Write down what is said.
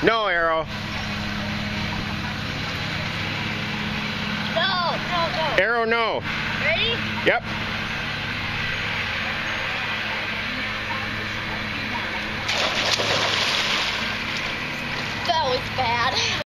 No, Arrow. No. Arrow, no. Ready? Yep. That was bad.